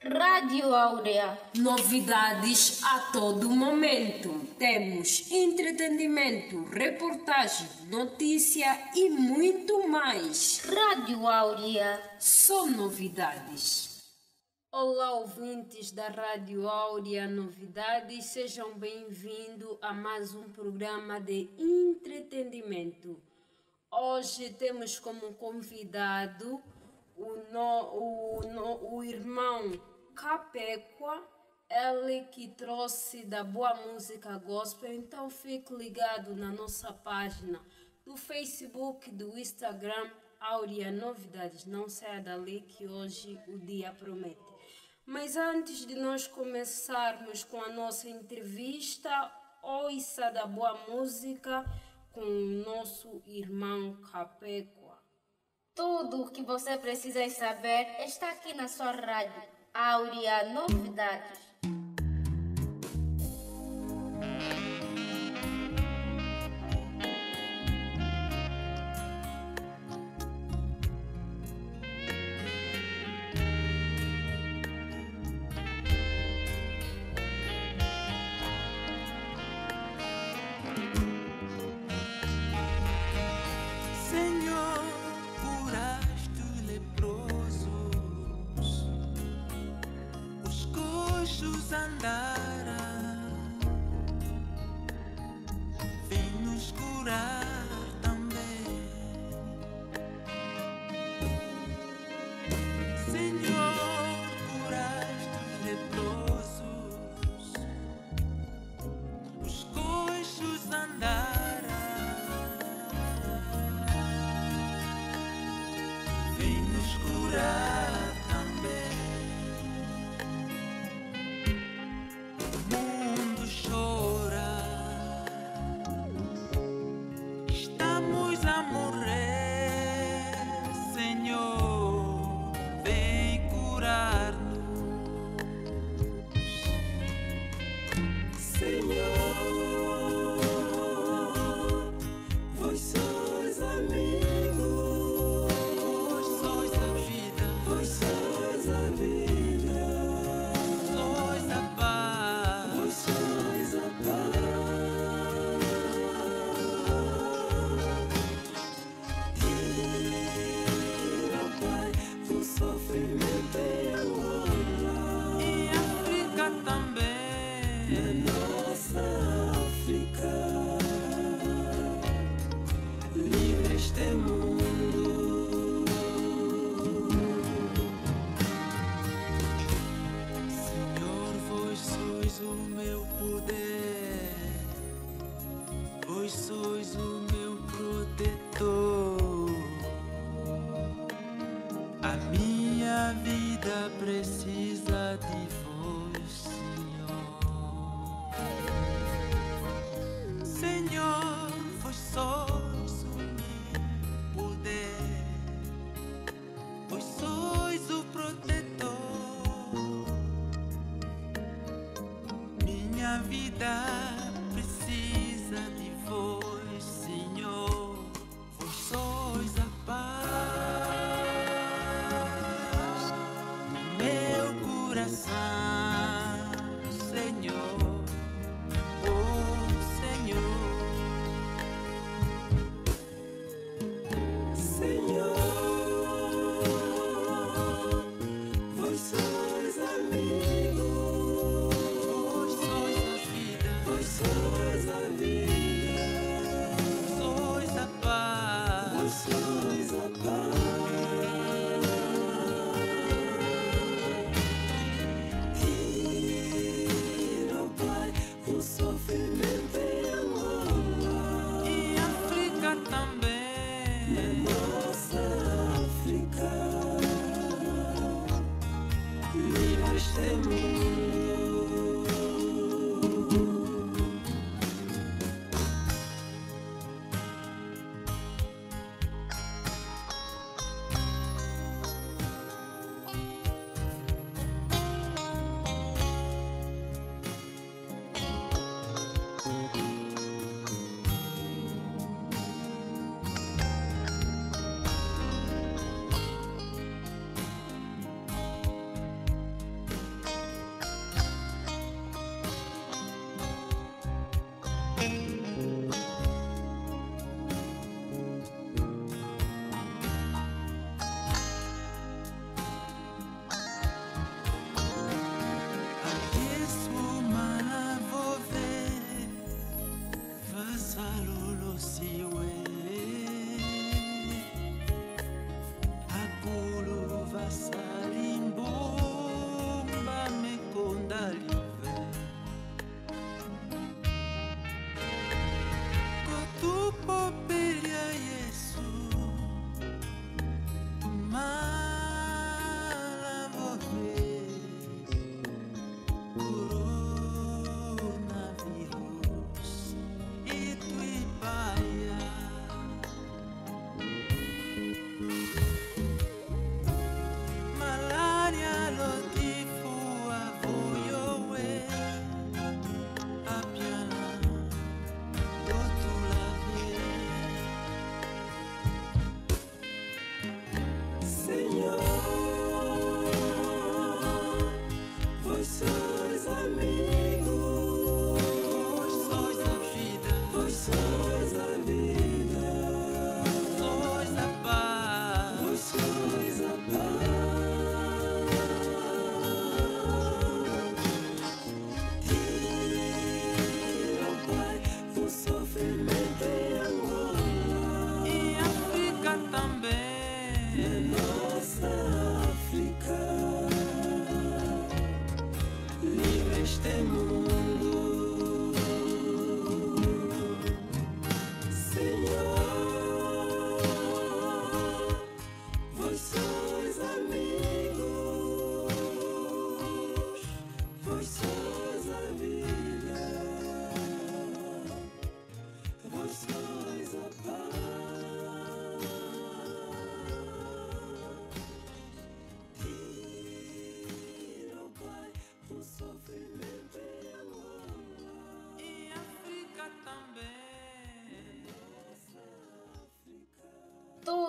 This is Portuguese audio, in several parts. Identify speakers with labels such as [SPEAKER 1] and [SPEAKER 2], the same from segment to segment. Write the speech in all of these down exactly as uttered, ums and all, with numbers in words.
[SPEAKER 1] Rádio Áurea.
[SPEAKER 2] Novidades a todo momento. Temos entretenimento, reportagem, notícia e muito mais.
[SPEAKER 1] Rádio Áurea.
[SPEAKER 2] Só novidades. Olá, ouvintes da Rádio Áurea Novidades, sejam bem-vindos a mais um programa de entretenimento. Hoje temos como convidado o, no, o, no, o irmão Capecua, ele que trouxe da boa música gospel. Então fique ligado na nossa página do Facebook, do Instagram, Áurea Novidades. Não saia dali que hoje o dia promete. Mas antes de nós começarmos com a nossa entrevista, ouça da boa música com o nosso irmão Capecua.
[SPEAKER 1] Tudo o que você precisa saber está aqui na sua rádio, Áurea Novidades.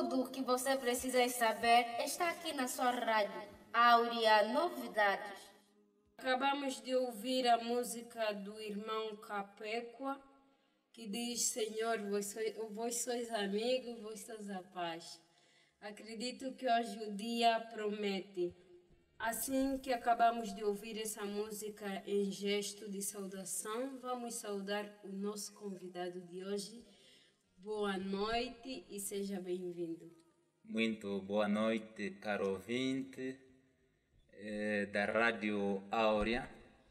[SPEAKER 1] Tudo o que você precisa saber está aqui na sua rádio. Áurea Novidades.
[SPEAKER 2] Acabamos de ouvir a música do irmão Capecua, que diz: Senhor, vós sois, vós sois amigos, vós sois a paz. Acredito que hoje o dia promete. Assim que acabamos de ouvir essa música em gesto de saudação, vamos saudar o nosso convidado de hoje. Boa noite e seja bem-vindo.
[SPEAKER 3] Muito boa noite, caro ouvinte eh, da Rádio Áurea.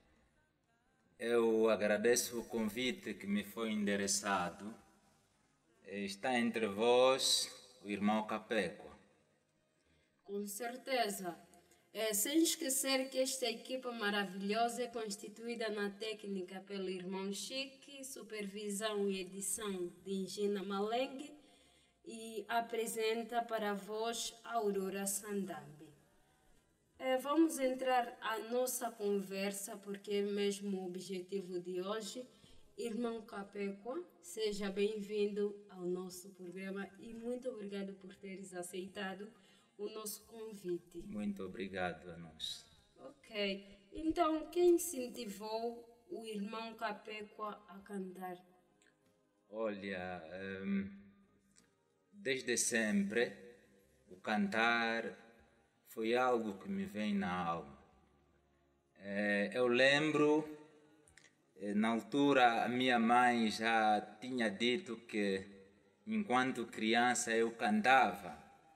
[SPEAKER 3] Eu agradeço o convite que me foi endereçado. Está entre vós o irmão Capecua.
[SPEAKER 2] Com certeza. É, sem esquecer que esta equipa maravilhosa é constituída na técnica pelo irmão Chique, supervisão e edição de Gina Malengue e apresenta para vós Aurora Sandambi. É, vamos entrar à nossa conversa porque é mesmo o objetivo de hoje. Irmão Capecua, seja bem-vindo ao nosso programa e muito obrigado por teres aceitado o nosso convite.
[SPEAKER 3] Muito obrigado a nós.
[SPEAKER 2] Ok. Então, quem incentivou o irmão Capecua a cantar?
[SPEAKER 3] Olha, hum, desde sempre o cantar foi algo que me vem na alma. É, eu lembro, na altura, a minha mãe já tinha dito que enquanto criança eu cantava.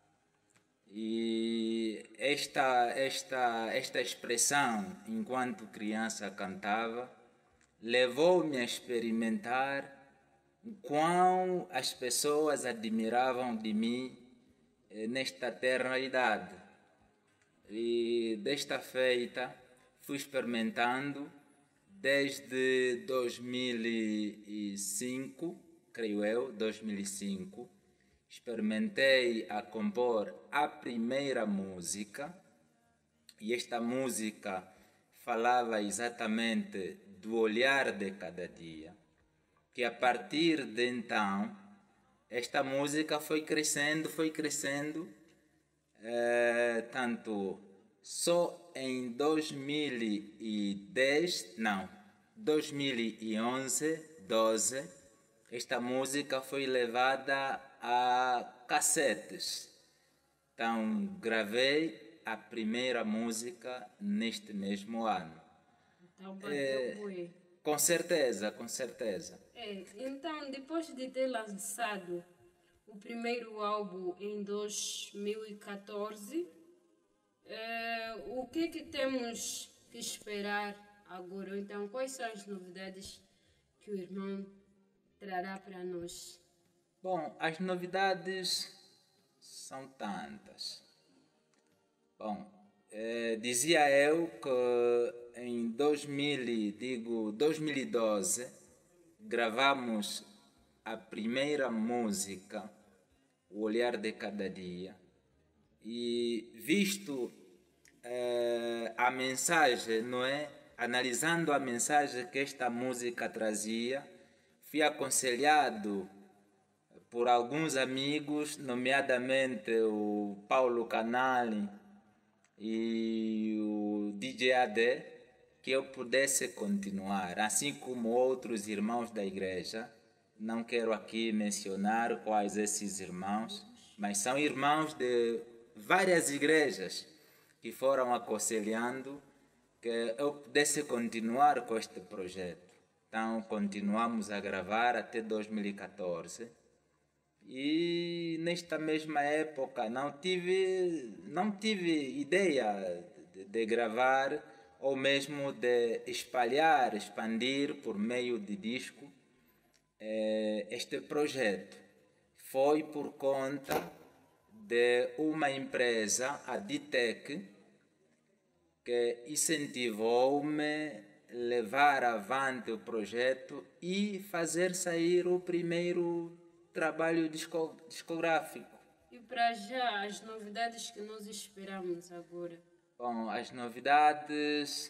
[SPEAKER 3] E esta, esta, esta expressão, enquanto criança cantava, levou-me a experimentar o quão as pessoas admiravam de mim eh, nesta terna idade. E desta feita fui experimentando desde dois mil e cinco, creio eu, dois mil e cinco, experimentei a compor a primeira música, e esta música falava exatamente do olhar de cada dia, que a partir de então, esta música foi crescendo, foi crescendo, eh, tanto só em dois mil e dez, não, dois mil e onze, doze, esta música foi levada a cassetes. Então, gravei a primeira música neste mesmo ano.
[SPEAKER 2] Então, bateu
[SPEAKER 3] é,
[SPEAKER 2] bué.
[SPEAKER 3] Com certeza, com certeza.
[SPEAKER 2] É, então, depois de ter lançado o primeiro álbum em dois mil e catorze, é, o que que temos que esperar agora? Então, quais são as novidades que o irmão trará para nós?
[SPEAKER 3] Bom, as novidades são tantas. Bom, eh, dizia eu que em dois mil, digo, dois mil e doze gravamos a primeira música, O Olhar de Cada Dia, e visto eh, a mensagem, não é? Analisando a mensagem que esta música trazia, fui aconselhado por alguns amigos, nomeadamente o Paulo Canali e o D J A D, que eu pudesse continuar, assim como outros irmãos da igreja. Não quero aqui mencionar quais esses irmãos, mas são irmãos de várias igrejas que foram aconselhando que eu pudesse continuar com este projeto. Então, continuamos a gravar até dois mil e catorze. E nesta mesma época não tive, não tive ideia de, de gravar ou mesmo de espalhar, expandir por meio de disco eh, este projeto. Foi por conta de uma empresa, a D-Tech, que incentivou-me levar avante o projeto e fazer sair o primeiro trabalho discográfico.
[SPEAKER 2] E para já, as novidades que nós esperamos agora?
[SPEAKER 3] Bom, as novidades,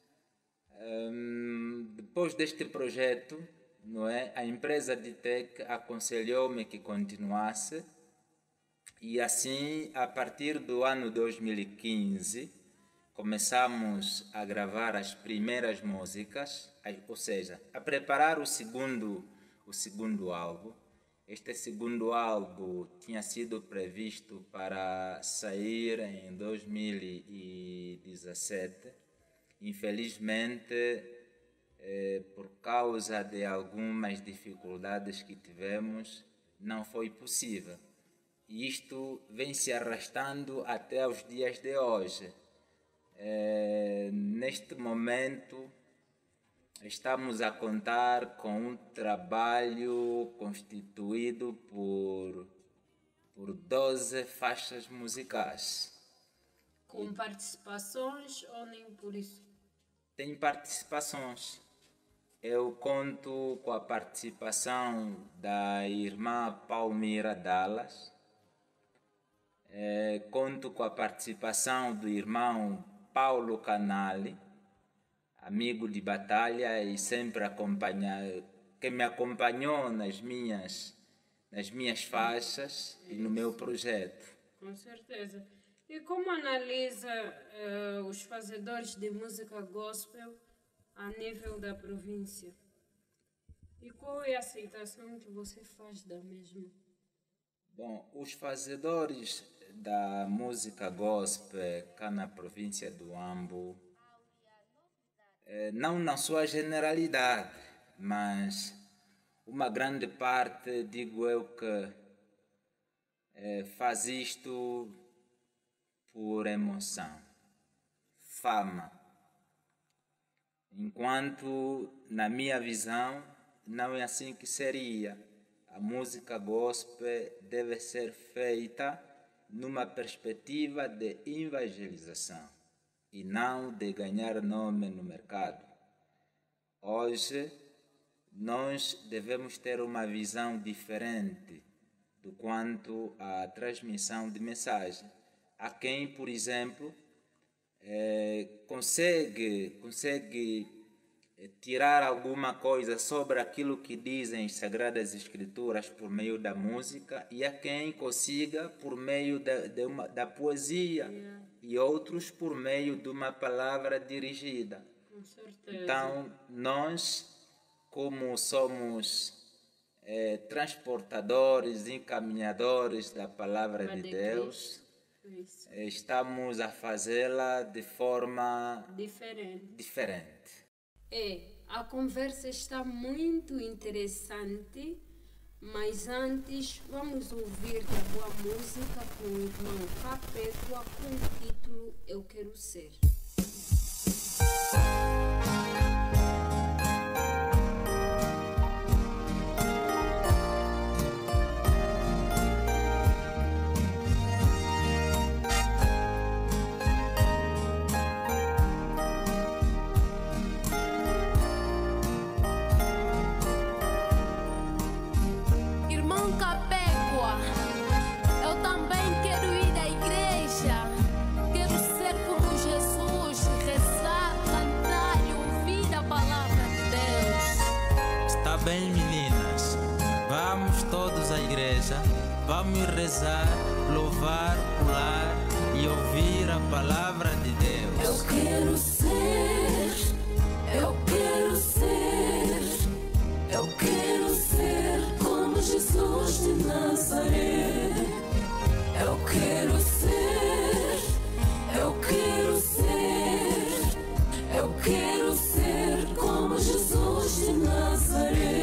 [SPEAKER 3] hum, depois deste projeto, não é? A empresa D-Tech aconselhou-me que continuasse E assim, a partir do ano dois mil e quinze, começamos a gravar as primeiras músicas, ou seja, a preparar o segundo, o segundo álbum. Este segundo álbum tinha sido previsto para sair em dois mil e dezessete. Infelizmente, eh, por causa de algumas dificuldades que tivemos, não foi possível. E isto vem se arrastando até os dias de hoje. É, neste momento, estamos a contar com um trabalho constituído por, por doze faixas musicais.
[SPEAKER 2] Com participações ou nem por isso?
[SPEAKER 3] Tem participações. Eu conto com a participação da irmã Palmira Dallas. É, conto com a participação do irmão Paulo Canali, amigo de batalha e sempre acompanha, que me acompanhou nas minhas, nas minhas faixas e no meu projeto.
[SPEAKER 2] Com certeza. E como analisa uh, os fazedores de música gospel a nível da província? E qual é a aceitação que você faz da mesma?
[SPEAKER 3] Bom, os fazedores da música gospel cá na província do Ambo, eh, não na sua generalidade, mas uma grande parte, digo eu, que eh, faz isto por emoção, fama. Enquanto, na minha visão, não é assim que seria. A música gospel deve ser feita numa perspectiva de evangelização e não de ganhar nome no mercado. Hoje, nós devemos ter uma visão diferente do quanto à transmissão de mensagem. Há quem, por exemplo, eh, consegue, consegue tirar alguma coisa sobre aquilo que dizem as Sagradas Escrituras por meio da música, e há quem consiga por meio da, de uma, da poesia, yeah. E outros por meio de uma palavra dirigida.
[SPEAKER 2] Com certeza.
[SPEAKER 3] Então, nós, como somos eh, transportadores, encaminhadores da palavra de Deus, eh, estamos a fazê-la de forma
[SPEAKER 2] diferente.
[SPEAKER 3] diferente.
[SPEAKER 2] É, a conversa está muito interessante, mas antes vamos ouvir a boa música com o irmão Capétua com o título Eu Quero Ser.
[SPEAKER 4] Bem, meninas, vamos todos à igreja, vamos rezar, louvar, pular e ouvir a palavra de Deus.
[SPEAKER 5] Eu quero ser, eu quero ser, eu quero ser como Jesus de Nazaré. Eu quero ser, eu quero ser, eu quero ser como Jesus de Nazaré.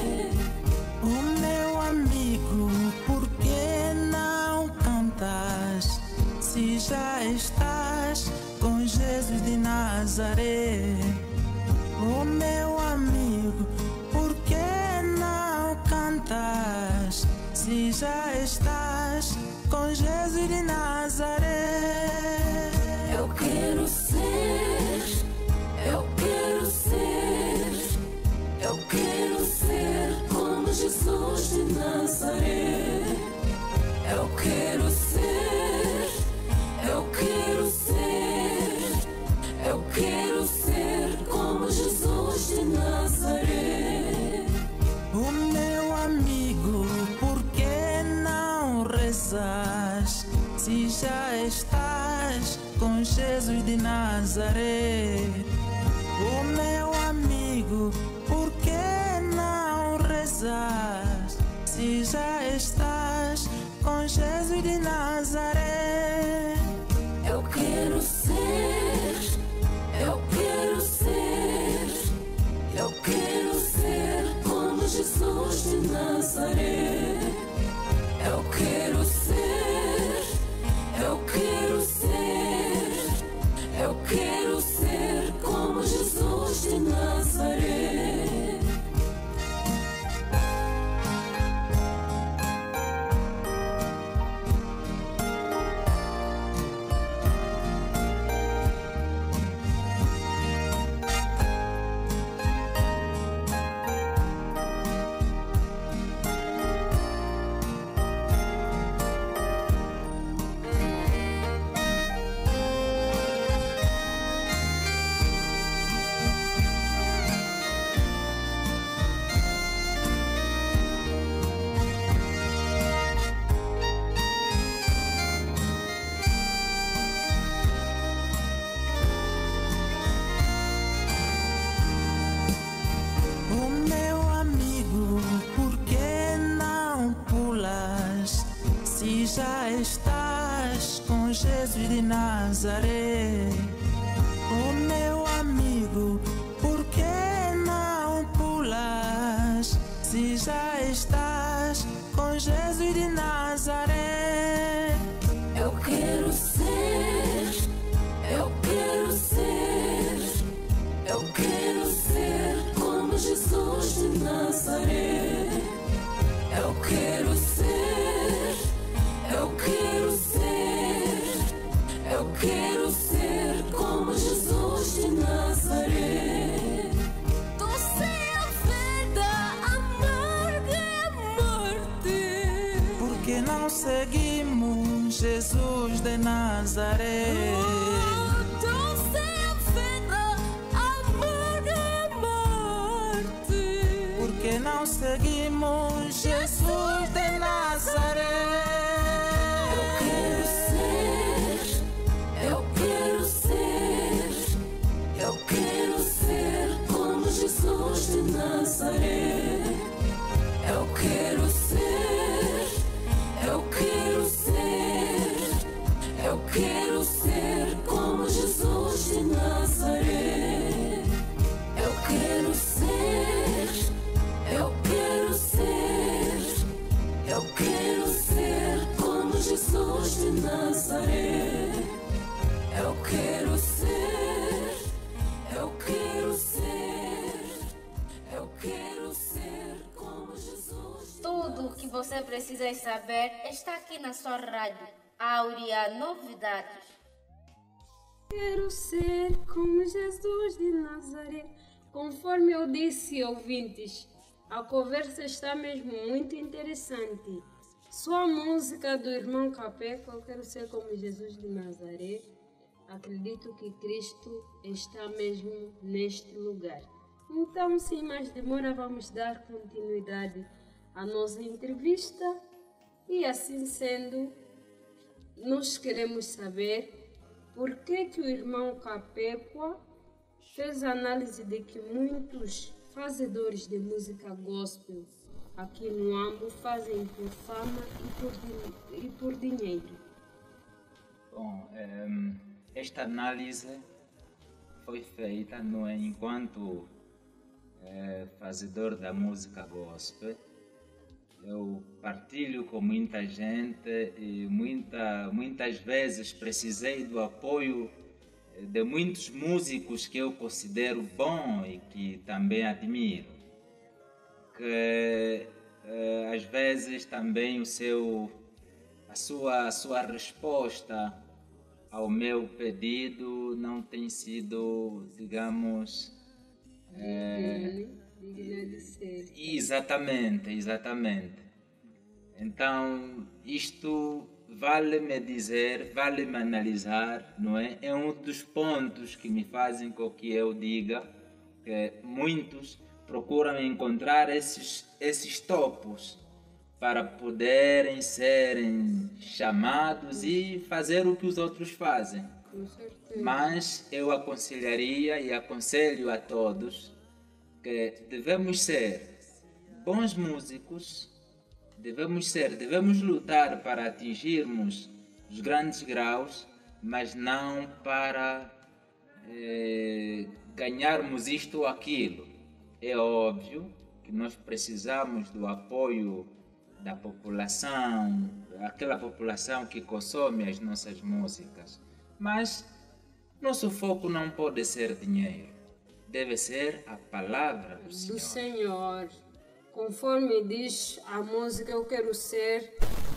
[SPEAKER 4] Se já estás com Jesus de Nazaré, oh meu amigo, por que não cantas? Se já estás com Jesus de Nazaré.
[SPEAKER 5] Eu quero ser, eu quero ser, eu quero ser como Jesus de Nazaré. Eu quero ser, eu quero ser, eu quero ser como Jesus de Nazaré.
[SPEAKER 4] O meu amigo, por que não rezar? Jesus de Nazaré. O meu amigo, por que não rezas? Se já estás com Jesus de Nazaré.
[SPEAKER 5] Eu quero ser, eu quero ser, eu quero ser como Jesus de Nazaré. Eu quero ser, eu quero ser, eu quero ser como Jesus de Nazaré.
[SPEAKER 4] Já estás com Jesus de Nazaré. Oh meu amigo, por que não pulas? Se já estás com Jesus de Nazaré.
[SPEAKER 5] Eu quero ser, eu quero ser, eu quero ser como Jesus de Nazaré. Eu quero ser, eu quero ser, eu quero ser como Jesus de Nazaré. Doce é a vida, amarga é a morte.
[SPEAKER 4] Por que não seguimos Jesus de Nazaré?
[SPEAKER 5] Oh, doce é a vida, amarga é a morte.
[SPEAKER 4] Por que não seguimos Jesus de Nazaré?
[SPEAKER 5] Jesus de Nazaré. Eu quero ser, eu quero ser, eu quero ser como Jesus de Nazaré. Eu quero ser, eu quero ser, eu quero ser como Jesus de Nazaré. Eu quero ser, eu quero ser, eu quero ser como Jesus.
[SPEAKER 1] Tudo o que você precisa saber está aqui na sua rádio. Áurea Novidades.
[SPEAKER 2] Quero ser como Jesus de Nazaré. Conforme eu disse, ouvintes, a conversa está mesmo muito interessante. Só a música do irmão Capeco, eu quero ser como Jesus de Nazaré. Acredito que Cristo está mesmo neste lugar. Então, sem mais demora, vamos dar continuidade à nossa entrevista. E assim sendo, nós queremos saber por que, que o irmão Capecua fez a análise de que muitos fazedores de música gospel aqui no Ambo fazem por fama e por, e por dinheiro.
[SPEAKER 3] Bom, um, esta análise foi feita, não é, enquanto é, fazedor da música gospel. Eu partilho com muita gente e muita, muitas vezes precisei do apoio de muitos músicos que eu considero bom e que também admiro. Que eh, às vezes também o seu, a, sua, a sua resposta ao meu pedido não tem sido, digamos... É,
[SPEAKER 2] digna de ser.
[SPEAKER 3] Exatamente, exatamente. Então, isto vale-me dizer, vale-me analisar, não é? É um dos pontos que me fazem com que eu diga que muitos procuram encontrar esses, esses topos para poderem serem chamados e fazer o que os outros fazem.
[SPEAKER 2] Com certeza.
[SPEAKER 3] Mas eu aconselharia e aconselho a todos que devemos ser bons músicos, devemos ser, devemos lutar para atingirmos os grandes graus, mas não para eh, ganharmos isto ou aquilo. É óbvio que nós precisamos do apoio da população, aquela população que consome as nossas músicas. Mas nosso foco não pode ser dinheiro, deve ser a palavra do Senhor.
[SPEAKER 2] Do Senhor. Conforme diz a música, eu quero ser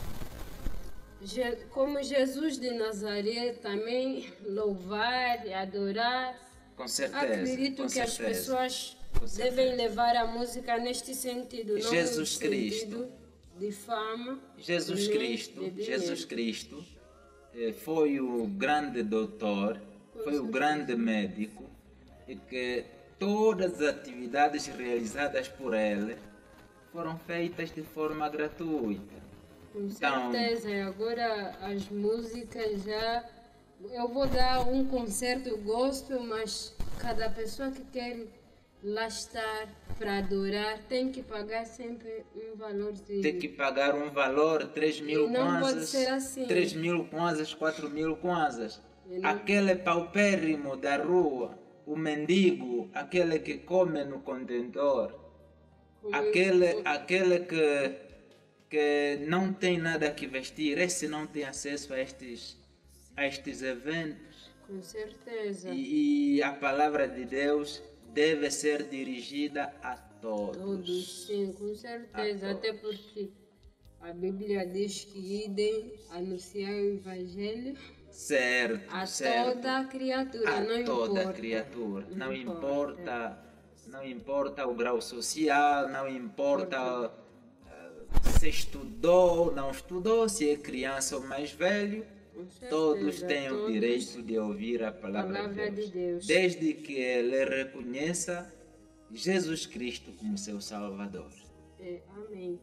[SPEAKER 2] como Jesus de Nazaré, também louvar e adorar.
[SPEAKER 3] Com certeza.
[SPEAKER 2] Acredito
[SPEAKER 3] com
[SPEAKER 2] que
[SPEAKER 3] certeza.
[SPEAKER 2] as pessoas devem levar a música neste sentido, não
[SPEAKER 3] Jesus
[SPEAKER 2] no
[SPEAKER 3] Cristo.
[SPEAKER 2] sentido de fama.
[SPEAKER 3] Jesus
[SPEAKER 2] nem
[SPEAKER 3] Cristo,
[SPEAKER 2] de dinheiro.
[SPEAKER 3] Jesus Cristo eh, foi o grande doutor, foi o grande médico, e que todas as atividades realizadas por ele foram feitas de forma gratuita.
[SPEAKER 2] Com
[SPEAKER 3] Então,
[SPEAKER 2] certeza, e agora as músicas já... Eu vou dar um concerto gospel, mas cada pessoa que quer lá estar para adorar tem que pagar sempre um valor de...
[SPEAKER 3] tem que pagar um valor, três mil
[SPEAKER 2] E não pode
[SPEAKER 3] kwanzas,
[SPEAKER 2] ser assim.
[SPEAKER 3] três mil kwanzas, quatro mil kwanzas.
[SPEAKER 2] E não-
[SPEAKER 3] Aquele paupérrimo da rua, o mendigo, aquele que come no contentor, aquele, aquele que, que não tem nada que vestir, esse não tem acesso a estes, a estes eventos.
[SPEAKER 2] Com certeza.
[SPEAKER 3] E, e a palavra de Deus deve ser dirigida a todos.
[SPEAKER 2] Todos, sim, com certeza.
[SPEAKER 3] A
[SPEAKER 2] Até
[SPEAKER 3] todos.
[SPEAKER 2] porque a Bíblia diz que idem anunciar o Evangelho
[SPEAKER 3] Certo,
[SPEAKER 2] a
[SPEAKER 3] certo.
[SPEAKER 2] toda criatura,
[SPEAKER 3] A
[SPEAKER 2] não
[SPEAKER 3] toda
[SPEAKER 2] importa.
[SPEAKER 3] criatura. Não,
[SPEAKER 2] Não
[SPEAKER 3] importa,
[SPEAKER 2] importa.
[SPEAKER 3] não importa o grau social, não importa uh, se estudou, não estudou, se é criança ou mais velho.
[SPEAKER 2] Com certeza,
[SPEAKER 3] Todos têm o
[SPEAKER 2] todos-
[SPEAKER 3] direito de ouvir a palavra,
[SPEAKER 2] Palavra
[SPEAKER 3] de, Deus,
[SPEAKER 2] de Deus.
[SPEAKER 3] desde que ele reconheça Jesus Cristo como seu Salvador.
[SPEAKER 2] É, amém.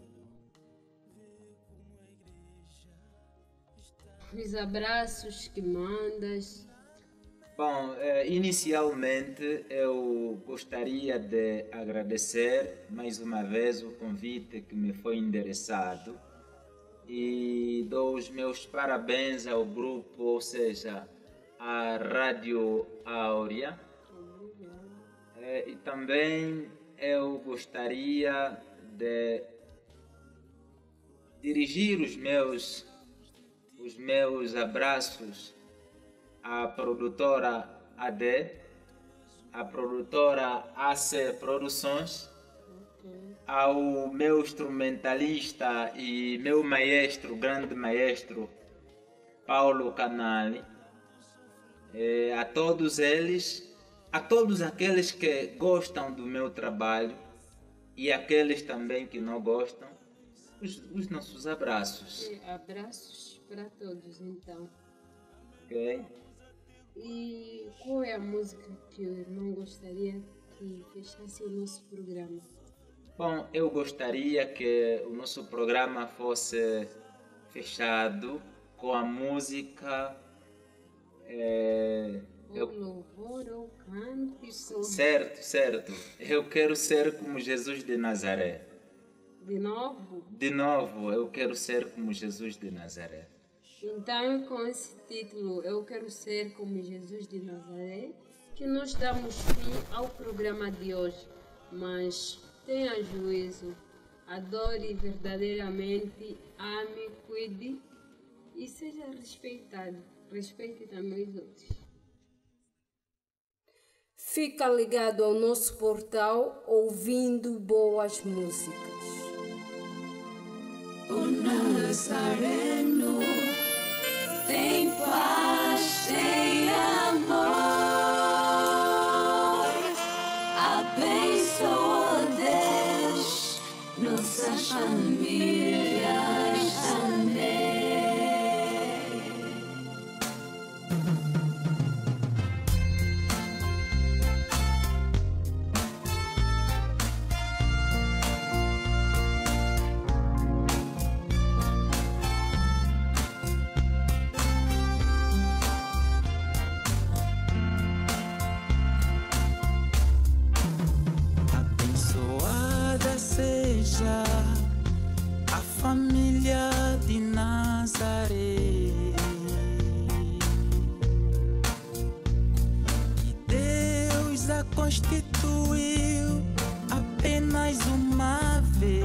[SPEAKER 2] Os abraços que mandas.
[SPEAKER 3] Bom, eh, inicialmente eu gostaria de agradecer mais uma vez o convite que me foi endereçado e dou os meus parabéns ao grupo, ou seja, à Rádio Áurea. Eh, e também eu gostaria de dirigir os meus, os meus abraços à produtora A D, à produtora A C Produções, ao meu instrumentalista e meu maestro, grande maestro, Paulo Canali, eh, a todos eles, a todos aqueles que gostam do meu trabalho e aqueles também que não gostam, os, os nossos abraços.
[SPEAKER 2] E abraços para todos, então.
[SPEAKER 3] Ok?
[SPEAKER 2] E qual é a música que o irmão gostaria que fechasse o nosso programa?
[SPEAKER 3] Bom, eu gostaria que o nosso programa fosse fechado com a música. É,
[SPEAKER 2] Ou
[SPEAKER 3] eu,
[SPEAKER 2] louvor ou cântico?
[SPEAKER 3] certo, certo. Eu quero ser como Jesus de Nazaré.
[SPEAKER 2] De novo?
[SPEAKER 3] De novo, eu quero ser como Jesus de Nazaré.
[SPEAKER 2] Então, com esse título, Eu Quero Ser Como Jesus de Nazaré, que nós damos fim ao programa de hoje. Mas tenha juízo, adore verdadeiramente, ame, cuide e seja respeitado. Respeite também os outros. Fica ligado ao nosso portal ouvindo boas músicas.
[SPEAKER 5] O Nazareno tem paz, tem amor, abençoa Deus, nossas famílias também.
[SPEAKER 4] a constituiu apenas uma vez.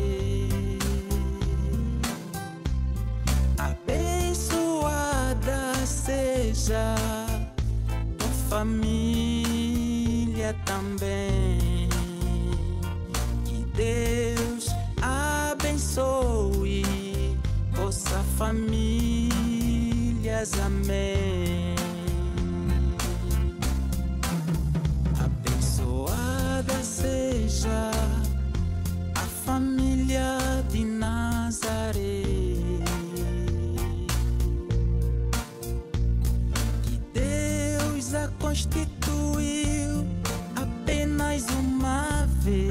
[SPEAKER 4] Abençoada seja tua família também. Que Deus abençoe vossa famílias, amém. Abençoada seja a família de Nazaré. Que Deus a constituiu apenas uma vez.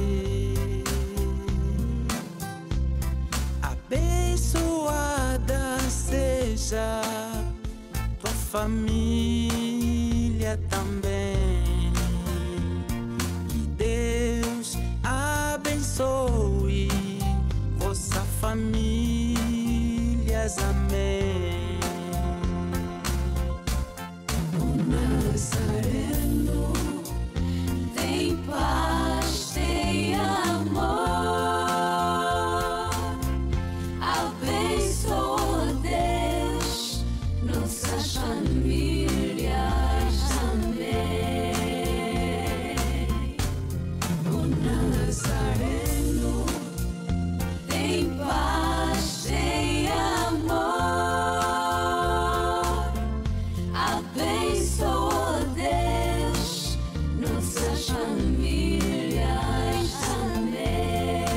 [SPEAKER 4] Abençoada seja tua família também. Que Deus abençoe vossa famílias, amém.
[SPEAKER 5] O Nazareno tem paz, tem amor. Abençoa Deus nossas famílias, amém. O Nazareno tem paz, tem amor. Abençoa Deus nossas famílias, amém.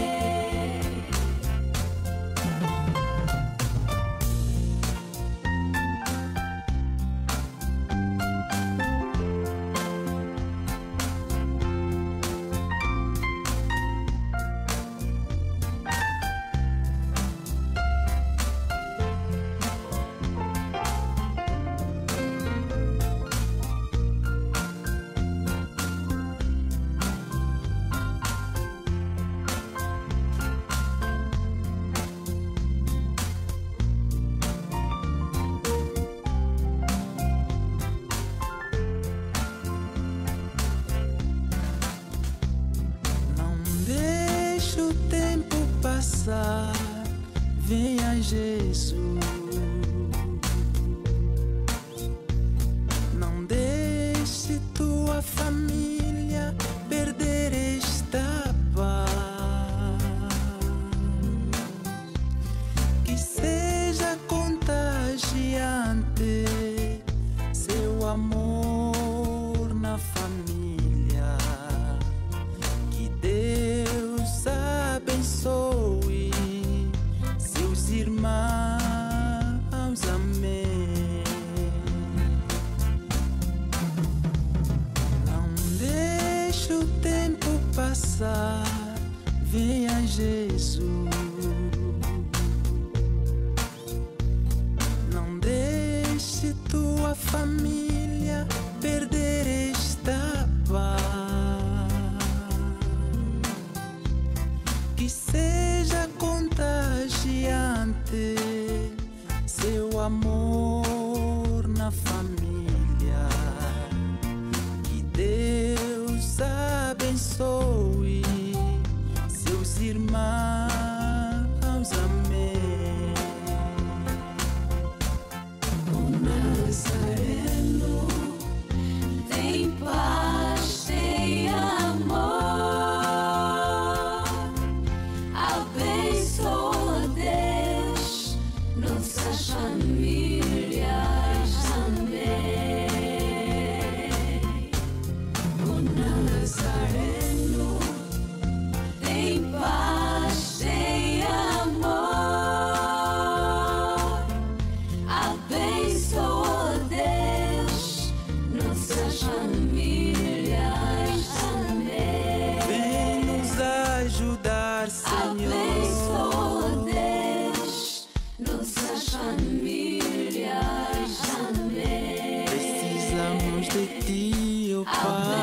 [SPEAKER 4] Não deixe o tempo passar, venha Jesus. Não deixe tua família perder esta paz. Que seja contagiante seu amor na família. Que Deus abençoe seus irmãos, amém. Não deixe o tempo passar, venha Jesus. Não deixe tua família perder esta paz. Que seja contagiante seu amor na família. Que Deus abençoe seus irmãos, amém.
[SPEAKER 5] O Nazareno tem paz, tem amor. Abençoa Deus nossas famílias, amém. O Nazareno tem paz, tem amor. Abençoa Deus nossas famílias, amém.
[SPEAKER 4] Vem nos ajudar, Senhor.
[SPEAKER 5] Abençoa Deus nossas famílias, amém.
[SPEAKER 4] Precisamos de ti, ó Pai.